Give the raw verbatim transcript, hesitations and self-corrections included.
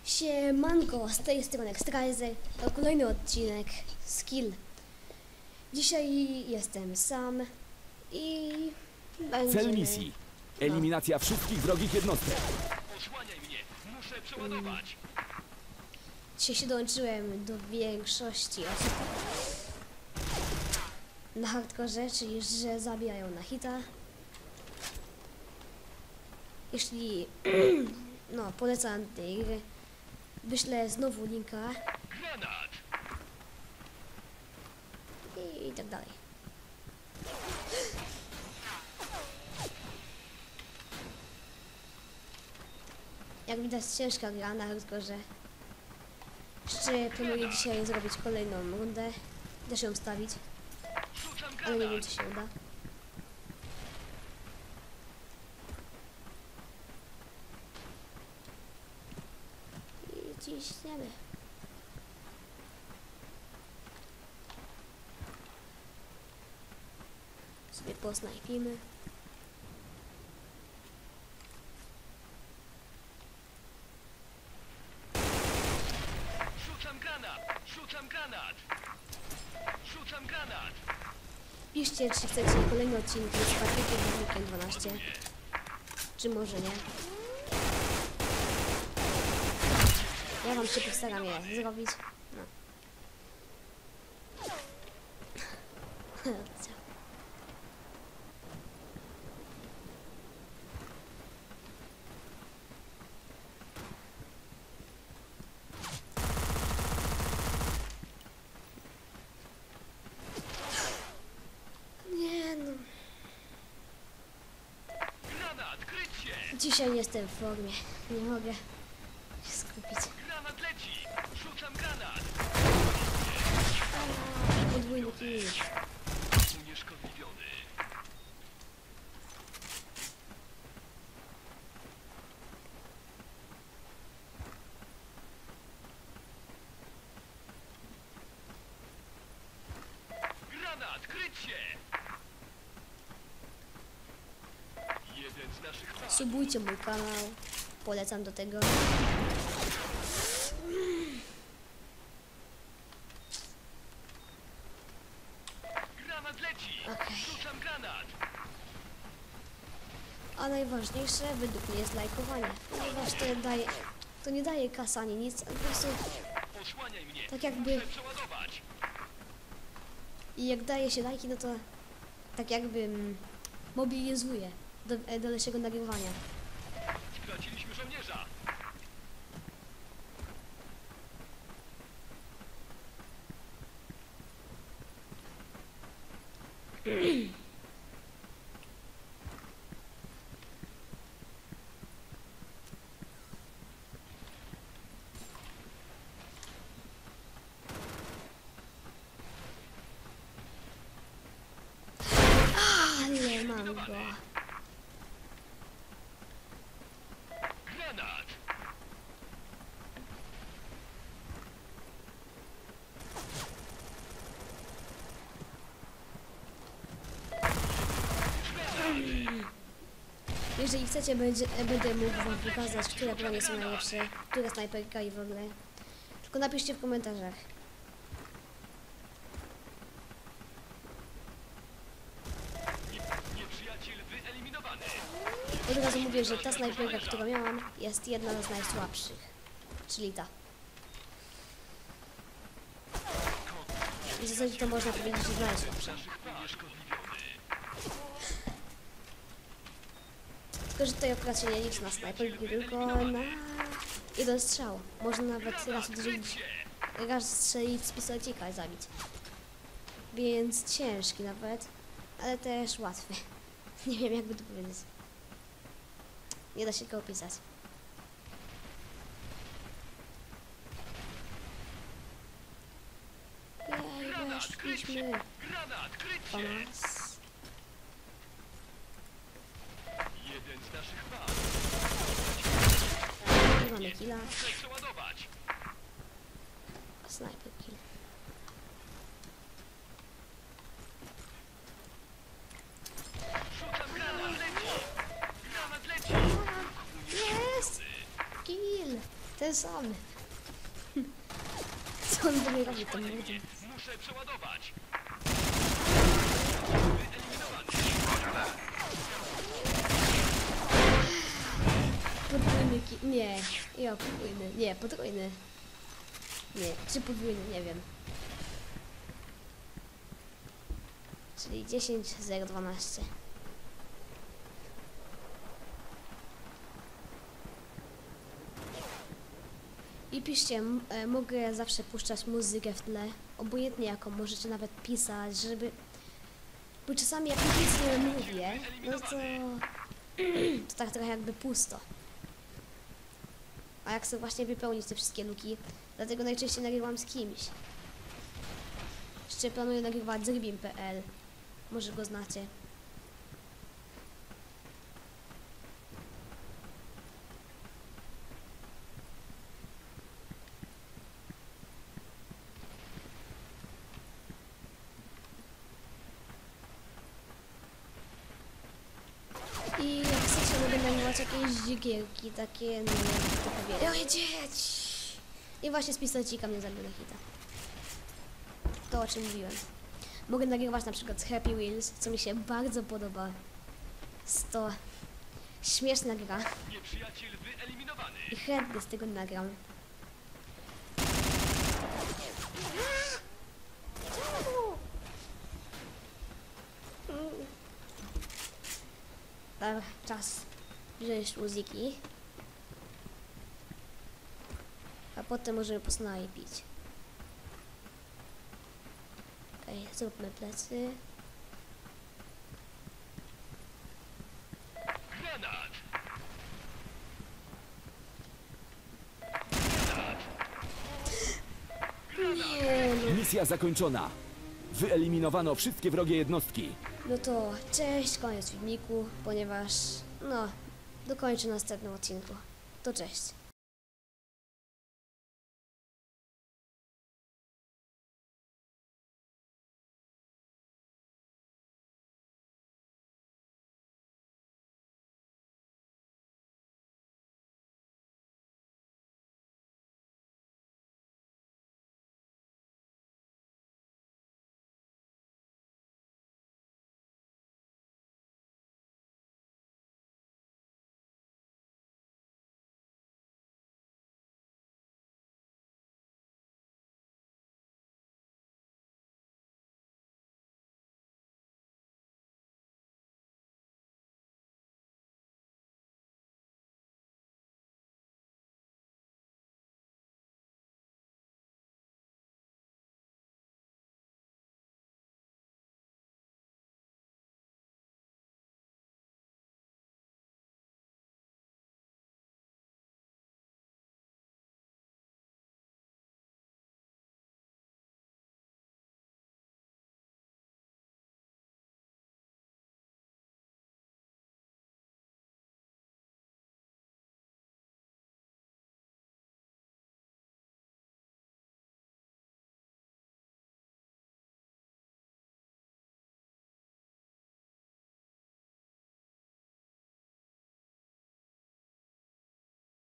Siemanko, z tej strony Extrazer, to kolejny odcinek Skill. Dzisiaj jestem sam i będziemy... Cel misji. Eliminacja no. wszystkich wrogich jednostek. Osłaniaj mnie, muszę przeładować. Dzisiaj się dołączyłem do większości osób na hardkorze, czyli że zabijają na hita. Jeśli no, polecam tej gry, wyślę znowu linka Granat. i, i tak dalej. Jak widać, ciężka gra na hardkorze. Jeszcze planuję dzisiaj zrobić kolejną rundę, też ją stawić, Rzucam ale nie wiem, granat. czy się uda. I ciśniemy. Sobie posnajpimy. Rzucam granat. Rzucam granat. Rzucam granat. Piszcie, czy chcecie kolejny odcinek z Patrykiem dwanaście, czy może nie. Ja wam się postaram je zrobić. No. Co? Nie no. Granat, kryć się. Dzisiaj nie jestem w formie. Nie mogę się skupić. Granat leci. Rzucam granat. Podwójny kill. Unieszkodliwiony. Granat, kryć się. Jeden z naszych was. Subujcie mój kanał. Polecam do tego. Granat leci. Okej. Rzucam granat. A najważniejsze według mnie jest lajkowanie. Ponieważ to daje... To nie daje kasa ani nic, a po prostu... Osłaniaj mnie. Tak jakby... Muszę przeładować. I jak daje się lajki, no to... Tak jakby... mm, mobilizuje do e, dalszego nagrywania. Straciliśmy żołnierza. Ale mam go. Granat. Jeżeli chcecie, będzie, będę mógł wam pokazać, które bronie są najlepsze, która snajperka i w ogóle. Tylko napiszcie w komentarzach. Nieprzyjaciel wyeliminowany. Od razu mówię, że ta snajperka, którą miałam, jest jedna z najsłabszych. Czyli ta. I w zasadzie to można powiedzieć, że najsłabsza. Tylko, że tutaj akurat się nie liczy na snajperki, tylko na jeden strzał. Można nawet raz uderzyć, raz strzelić z pistolecika i zabić. Więc ciężki nawet, ale też łatwy. Nie wiem, jakby to powiedzieć. Nie da się go opisać. Jej, weszliśmy Granat, kryć po się. nas. Jeden z naszych was. Nie mamy killa. Muszę przeładować. Sniper kill. Rzucam granat, leci. Granat leci. Jest! Kill! Ten sam. Co on do mnie robi, ten młody? Muszę przeładować. Podwójny ki... Nie. Ja podwójny. Nie, podwójny. Nie, czy podwójny, nie wiem. Czyli dziesięć zero dwanaście. I piszcie, m- e, mogę zawsze puszczać muzykę w tle, obojętnie jaką, możecie nawet pisać, żeby... Bo czasami jak nic nie mówię, no to... to tak trochę jakby pusto. A jak chcę właśnie wypełnić te wszystkie luki, dlatego najczęściej nagrywam z kimś. Jeszcze planuję nagrywać z rybim kropka pe el. Może go znacie. I jak chcecie, mogę nagrywać jakieś gierki, takie, nie wiem, jak to powiedzieć. Oj, dzieć! I właśnie z pistolcika mnie zabił na hita. To, o czym mówiłem. Mogę nagrywać na przykład Happy Wheels, co mi się bardzo podoba. Jest to śmieszna gra Nieprzyjaciel wyeliminowany. i chętnie z tego nagram. Dobra, czas wziąć muzyki. A potem możemy posnajpić. Okej, okay, zróbmy plecy. Granat. Nie no. Misja zakończona. Wyeliminowano wszystkie wrogie jednostki. No to cześć, koniec filmiku, ponieważ no, dokończę w następnym odcinku. To cześć.